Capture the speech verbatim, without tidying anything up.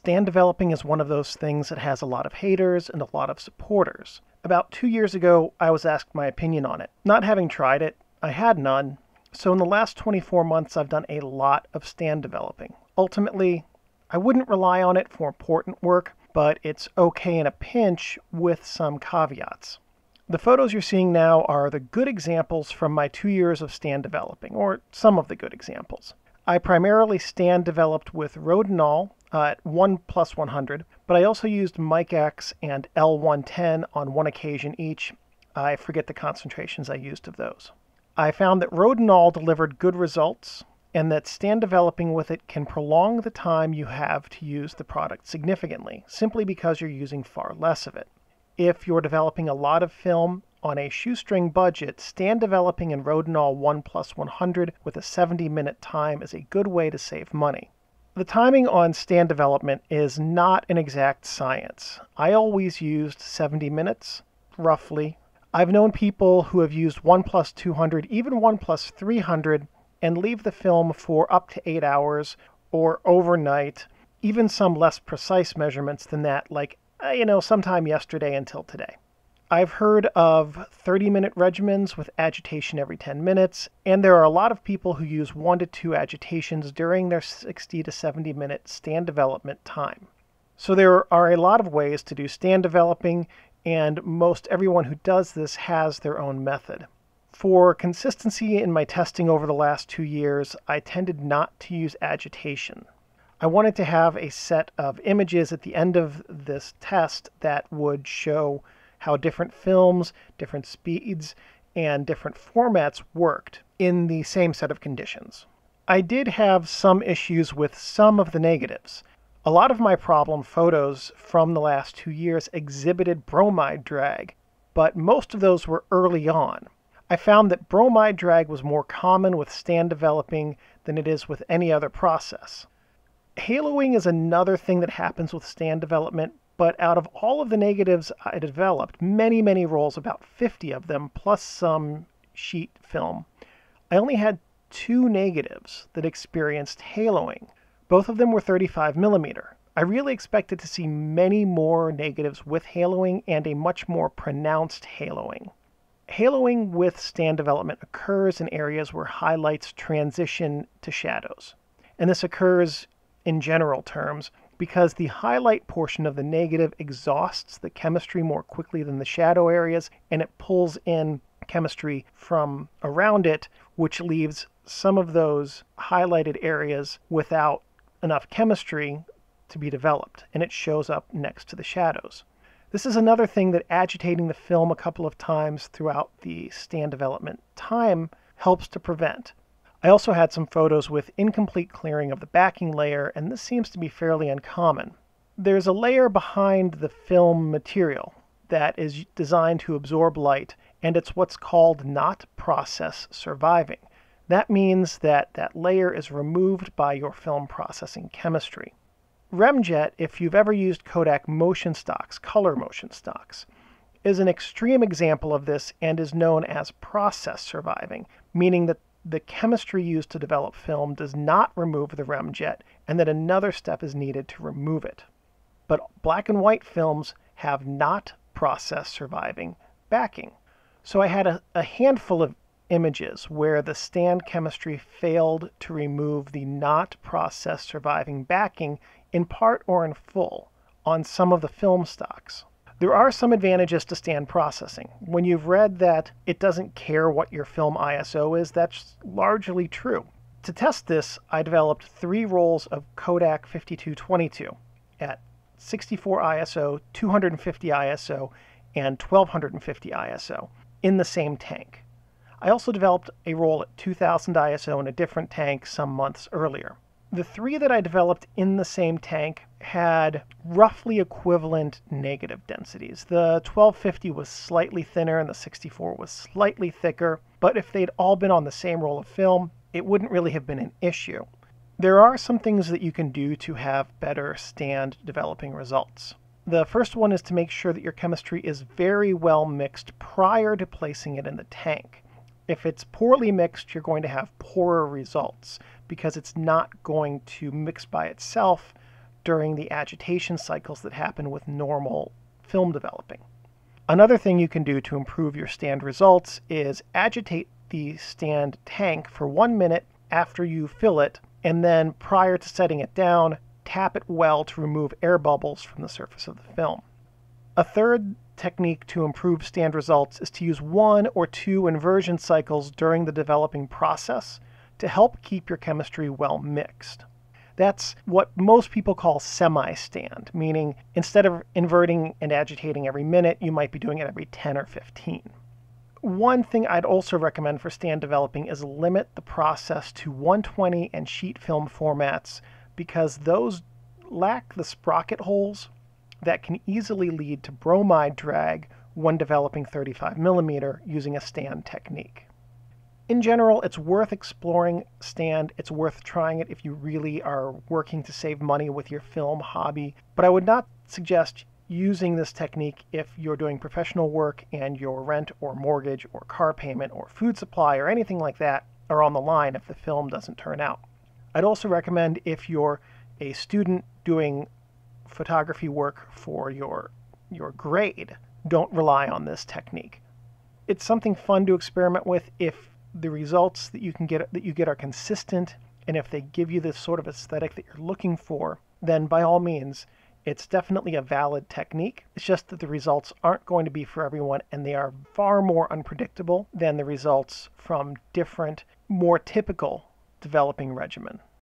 Stand developing is one of those things that has a lot of haters and a lot of supporters. About two years ago, I was asked my opinion on it. Not having tried it, I had none, so in the last twenty-four months I've done a lot of stand developing. Ultimately, I wouldn't rely on it for important work, but it's okay in a pinch with some caveats. The photos you're seeing now are the good examples from my two years of stand developing, or some of the good examples. I primarily stand developed with Rodinal uh, at one plus one hundred, but I also used Mic-X and L one ten on one occasion each. I forget the concentrations I used of those. I found that Rodinal delivered good results, and that stand developing with it can prolong the time you have to use the product significantly, simply because you're using far less of it. If you're developing a lot of film on a shoestring budget, stand developing in Rodinal one plus one hundred with a seventy minute time is a good way to save money. The timing on stand development is not an exact science. I always used seventy minutes, roughly. I've known people who have used one plus two hundred, even one plus three hundred, and leave the film for up to eight hours or overnight, even some less precise measurements than that, like, uh, you know, sometime yesterday until today. I've heard of thirty minute regimens with agitation every ten minutes, and there are a lot of people who use one to two agitations during their sixty to seventy minute stand development time. So there are a lot of ways to do stand developing, and most everyone who does this has their own method. For consistency in my testing over the last two years, I tended not to use agitation. I wanted to have a set of images at the end of this test that would show how different films, different speeds, and different formats worked in the same set of conditions. I did have some issues with some of the negatives. A lot of my problem photos from the last two years exhibited bromide drag, but most of those were early on. I found that bromide drag was more common with stand developing than it is with any other process. Haloing is another thing that happens with stand development, but out of all of the negatives I developed, many, many rolls, about fifty of them, plus some sheet film, I only had two negatives that experienced haloing. Both of them were thirty-five millimeter. I really expected to see many more negatives with haloing and a much more pronounced haloing. Haloing with stand development occurs in areas where highlights transition to shadows. And this occurs in general terms because the highlight portion of the negative exhausts the chemistry more quickly than the shadow areas, and it pulls in chemistry from around it, which leaves some of those highlighted areas without enough chemistry to be developed, and it shows up next to the shadows. This is another thing that agitating the film a couple of times throughout the stand development time helps to prevent. I also had some photos with incomplete clearing of the backing layer, and this seems to be fairly uncommon. There's a layer behind the film material that is designed to absorb light, and it's what's called not process surviving. That means that that layer is removed by your film processing chemistry. Remjet, if you've ever used Kodak motion stocks, color motion stocks, is an extreme example of this and is known as process surviving, meaning that the chemistry used to develop film does not remove the remjet, and that another step is needed to remove it. But black and white films have not process surviving backing. So I had a, a handful of images where the stand chemistry failed to remove the not process surviving backing in part or in full on some of the film stocks. There are some advantages to stand processing. When you've read that it doesn't care what your film I S O is, that's largely true. To test this, I developed three rolls of Kodak fifty-two twenty-two at sixty-four I S O, two hundred fifty I S O, and twelve fifty I S O in the same tank. I also developed a roll at two thousand I S O in a different tank some months earlier. The three that I developed in the same tank had roughly equivalent negative densities. The twelve fifty was slightly thinner and the sixty-four was slightly thicker, but if they'd all been on the same roll of film, it wouldn't really have been an issue. There are some things that you can do to have better stand developing results. The first one is to make sure that your chemistry is very well mixed prior to placing it in the tank. If it's poorly mixed, you're going to have poorer results because it's not going to mix by itself during the agitation cycles that happen with normal film developing. Another thing you can do to improve your stand results is agitate the stand tank for one minute after you fill it, and then prior to setting it down, tap it well to remove air bubbles from the surface of the film. A third technique to improve stand results is to use one or two inversion cycles during the developing process to help keep your chemistry well mixed. That's what most people call semi-stand, meaning instead of inverting and agitating every minute, you might be doing it every ten or fifteen. One thing I'd also recommend for stand developing is limit the process to one twenty and sheet film formats, because those lack the sprocket holes that can easily lead to bromide drag when developing thirty-five millimeter using a stand technique. In general, it's worth exploring stand. It's worth trying it if you really are working to save money with your film hobby, but I would not suggest using this technique if you're doing professional work and your rent or mortgage or car payment or food supply or anything like that are on the line if the film doesn't turn out. I'd also recommend if you're a student doing photography work for your, your grade, don't rely on this technique. It's something fun to experiment with if the results that you can get that you get are consistent, and if they give you this sort of aesthetic that you're looking for, then by all means, it's definitely a valid technique. It's just that the results aren't going to be for everyone, and they are far more unpredictable than the results from different, more typical developing regimen.